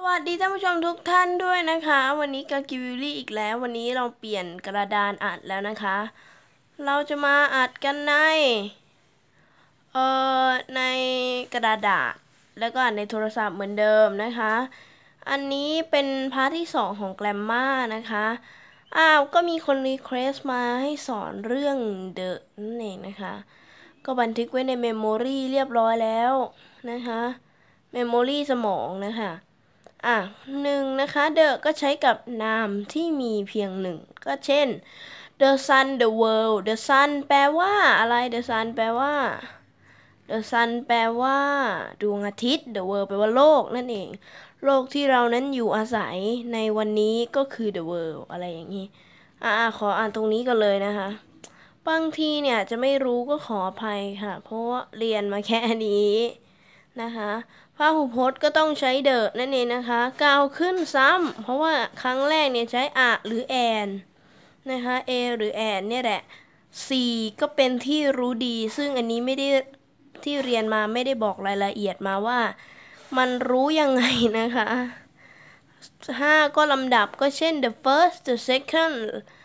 วัสดีท่านผู้ชมทุกท่านด้วยนะคะวันนี้กากิวิลลี่อีกแล้ววันนี้เราเปลี่ยนกระดานอัดแล้วนะคะเราจะมาอัดกันในกระดาษแล้วก็อัดในโทรศัพท์เหมือนเดิมนะคะอันนี้เป็นพาร์ทที่2ของแกรมมานะคะก็มีคนรีเควสต์มาให้สอนเรื่องเดอะนั่นเองนะคะก็บันทึกไว้ในเมมโมรีเรียบร้อยแล้วนะคะเมมโมรีสมองนะคะหนึ่งนะคะเดอะก็ใช้กับนามที่มีเพียงหนึ่งก็เช่น the sun the world the sun แปลว่าอะไร the sun แปลว่า the sun แปลว่าดวงอาทิตย์ the world แปลว่าโลกนั่นเองโลกที่เรานั้นอยู่อาศัยในวันนี้ก็คือ the world อะไรอย่างนี้ขออ่านตรงนี้กันเลยนะคะบางทีเนี่ยจะไม่รู้ก็ขออภัยค่ะเพราะว่าเรียนมาแค่นี้นะคะพหูพจน์ก็ต้องใช้เดอะนั่นเองนะคะกล่าวขึ้นซ้ำเพราะว่าครั้งแรกเนี่ยใช้อะหรือแอนนะคะเอหรือแอนเนี่ยแหละก็เป็นที่รู้ดีซึ่งอันนี้ไม่ได้ที่เรียนมาไม่ได้บอกรายละเอียดมาว่ามันรู้ยังไงนะคะ5ก็ลำดับก็เช่น the first the second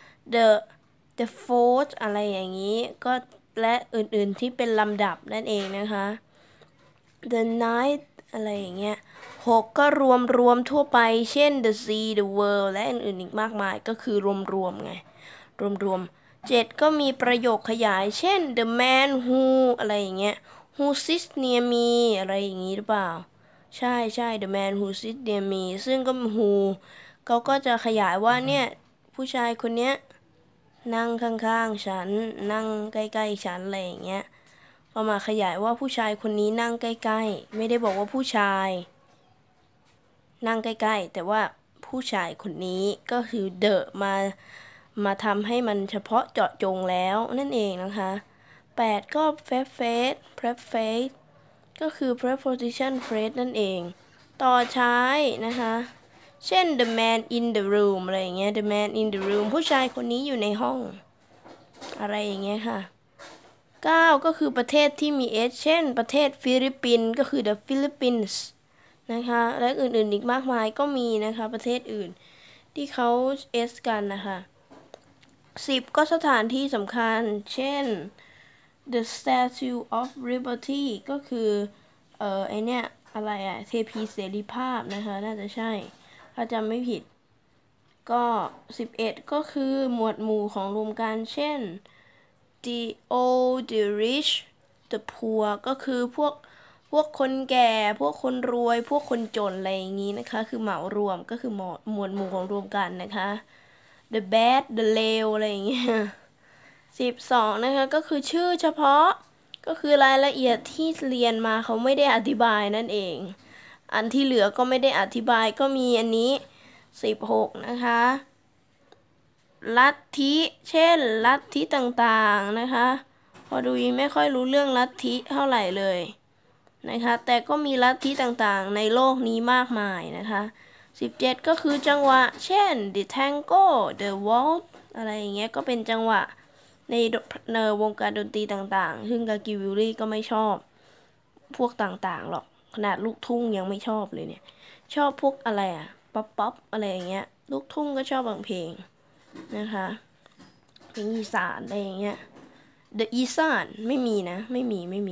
the fourth อะไรอย่างนี้ก็และอื่นๆที่เป็นลำดับนั่นเองนะคะ the ninth อะไรอย่างเงี้ย6ก็รวมทั่วไปเช่น the sea the world และอื่นๆอีกมากมายก็คือรวมไงรวม7ก็มีประโยคขยายเช่น the man who อะไรอย่างเงี้ย who sits near me อะไรอย่างงี้หรือเปล่าใช่ the man who sits near me ซึ่งก็ who เขาก็จะขยายว่าเนี่ยผู้ชายคนเนี้ยนั่งข้างๆฉันนั่งใกล้ๆฉันอะไรอย่างเงี้ยเอามาขยายว่าผู้ชายคนนี้นั่งใกล้ๆไม่ได้บอกว่าผู้ชายนั่งใกล้ๆแต่ว่าผู้ชายคนนี้ก็คือเดอะมาทำให้มันเฉพาะเจาะจงแล้วนั่นเองนะคะ8ก็preface ก็คือ preposition phrase นั่นเองต่อใช้นะคะเช่น the man in the room อะไรอย่างเงี้ย the man in the room ผู้ชายคนนี้อยู่ในห้องอะไรอย่างเงี้ยค่ะ9ก็คือประเทศที่มี s เช่นประเทศฟิลิปปินส์ก็คือ the Philippines นะคะและอื่นๆอีกมากมายก็มีนะคะประเทศอื่นที่เขา s กันนะคะ10ก็สถานที่สำคัญเช่น the Statue of Liberty ก็คือไอเนี้ยอะไรเทพีเสรีภาพนะคะน่าจะใช่ถ้าจำไม่ผิดก็11ก็คือหมวดหมู่ของรวมกันเช่น the old the rich the poor ก็คือพวกคนแก่พวกคนรวยพวกคนจนอะไรอย่างนี้นะคะคือเหมารวมก็คือหมวดหมู่ของรวมกันนะคะ the bad the เลวอะไรอย่างเงี้ย12นะคะก็คือชื่อเฉพาะก็คือรายละเอียดที่เรียนมาเขาไม่ได้อธิบายนั่นเองอันที่เหลือก็ไม่ได้อธิบายก็มีอันนี้16นะคะลัทธิเช่นลัทธิต่างๆนะคะพอดูยังไม่ค่อยรู้เรื่องลัทธิเท่าไหร่เลยนะคะแต่ก็มีลัทธิต่างๆในโลกนี้มากมายนะคะ17ก็คือจังหวะเช่น the tango the waltz อะไรอย่างเงี้ยก็เป็นจังหวะในวงการดนตรีต่างๆซึ่งกากิวิลลี่ก็ไม่ชอบพวกต่างๆหรอกขนาดลูกทุ่งยังไม่ชอบเลยเนี่ยชอบพวกอะไรป๊อปอะไรอย่างเงี้ยลูกทุ่งก็ชอบบางเพลงนะคะเพลงอีสานอะไรอย่างเงี้ย The อีสานไม่มีนะไม่มี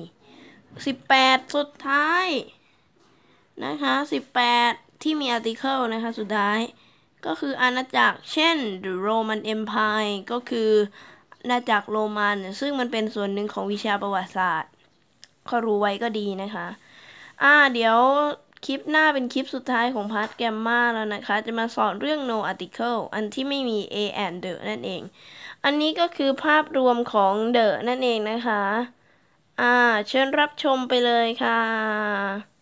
18สุดท้ายนะคะ18ที่มี article นะคะสุดท้ายก็คืออาณาจักรเช่น The Roman Empire ก็คืออาณาจักรโรมันซึ่งมันเป็นส่วนหนึ่งของวิชาประวัติศาสตร์เขารู้ไว้ก็ดีนะคะเดี๋ยวคลิปหน้าเป็นคลิปสุดท้ายของพาร์ทแกมมาแล้วนะคะจะมาสอนเรื่อง no article อันที่ไม่มี a and the นั่นเองอันนี้ก็คือภาพรวมของ the นั่นเองนะคะเชิญรับชมไปเลยค่ะ